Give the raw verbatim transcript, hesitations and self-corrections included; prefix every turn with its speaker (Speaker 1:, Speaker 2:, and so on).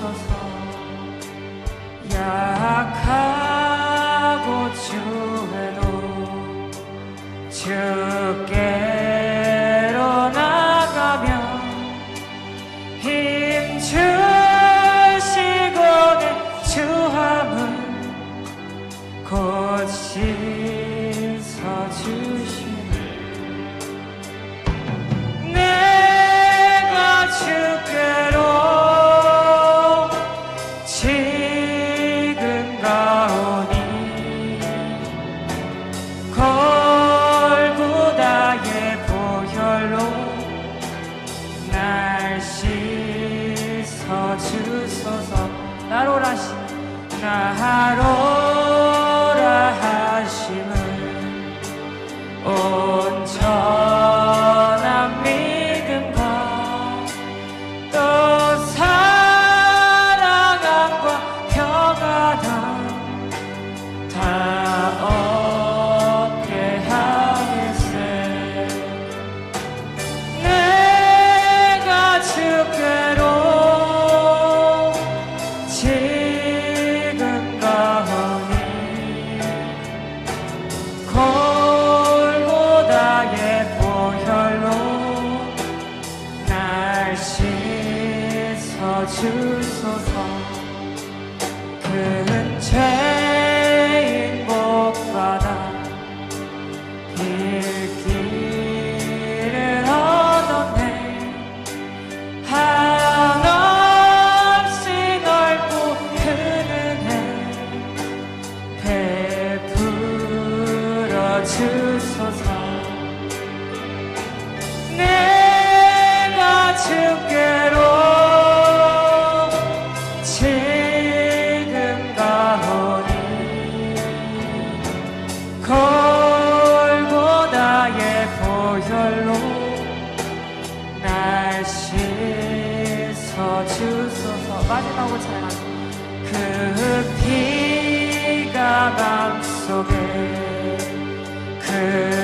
Speaker 1: 주소서. 약하고 주해도 주께로 나가며 힘 주시고 내 주함은 곧 씻어주시네. 내가 주께로 지금 가오니 골고다의 보혈로 날 씻어주소서. 나로라 하시 나로라 하심은 온전한 믿음과 또 사랑함과 평안함 다 얻게 하겠세. 내가 주께로 지금 가오니 골고다의 보혈로 날 씻어주소서. 큰 죄인 복받아 길길을 얻었네. 한없이 넓고 큰 은혜 베풀어 주소서. 내가 주께로 지금 가오니 골고다의 보혈로 날 씻어주소서. 마지막으로 찬양. 그 피가 맘속에 그